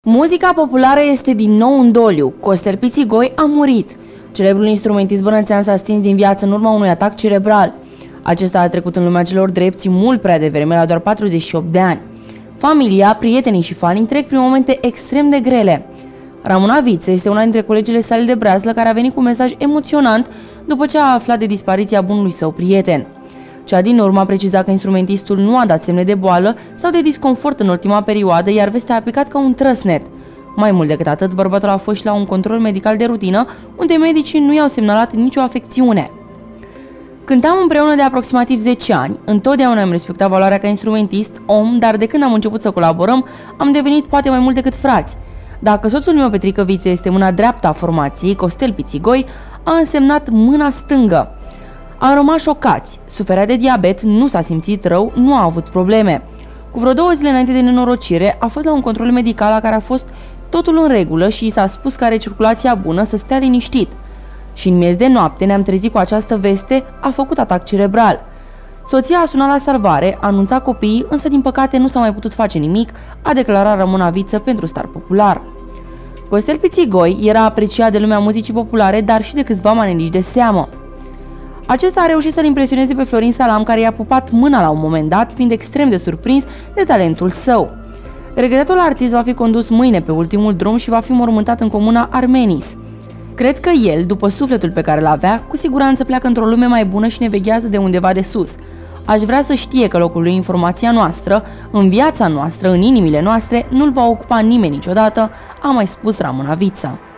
Muzica populară este din nou în doliu. Costel Pițigoi a murit. Celebrul instrumentist bănățean s-a stins din viață în urma unui atac cerebral. Acesta a trecut în lumea celor drepți mult prea devreme, la doar 48 de ani. Familia, prietenii și fanii trec prin momente extrem de grele. Ramona Viță este una dintre colegele sale de breazlă care a venit cu un mesaj emoționant după ce a aflat de dispariția bunului său prieten. Cea din urmă a precizat că instrumentistul nu a dat semne de boală sau de disconfort în ultima perioadă, iar vestea a picat ca un trăsnet. Mai mult decât atât, bărbatul a fost și la un control medical de rutină, unde medicii nu i-au semnalat nicio afecțiune. Cântam împreună de aproximativ 10 ani, întotdeauna am respectat valoarea ca instrumentist, om, dar de când am început să colaborăm, am devenit poate mai mult decât frați. Dacă soțul meu, Petrică Viță, este mâna dreaptă a formației, Costel Pițigoi a însemnat mâna stângă. Am rămas șocați, suferea de diabet, nu s-a simțit rău, nu a avut probleme. Cu vreo 2 zile înainte de nenorocire, a fost la un control medical la care a fost totul în regulă și i s-a spus că are circulația bună, să stea liniștit. Și în miez de noapte ne-am trezit cu această veste, a făcut atac cerebral. Soția a sunat la salvare, a anunțat copiii, însă din păcate nu s-a mai putut face nimic, a declarat Ramona Viță pentru Star Popular. Costel Pițigoi era apreciat de lumea muzicii populare, dar și de câțiva maneliști de seamă. Acesta a reușit să-l impresioneze pe Florin Salam, care i-a pupat mâna la un moment dat, fiind extrem de surprins de talentul său. Regretatul artist va fi condus mâine pe ultimul drum și va fi mormântat în comuna Armenis. Cred că el, după sufletul pe care îl avea, cu siguranță pleacă într-o lume mai bună și ne veghează de undeva de sus. Aș vrea să știe că locul lui în formația noastră, în viața noastră, în inimile noastre, nu-l va ocupa nimeni niciodată, a mai spus Ramona Viță.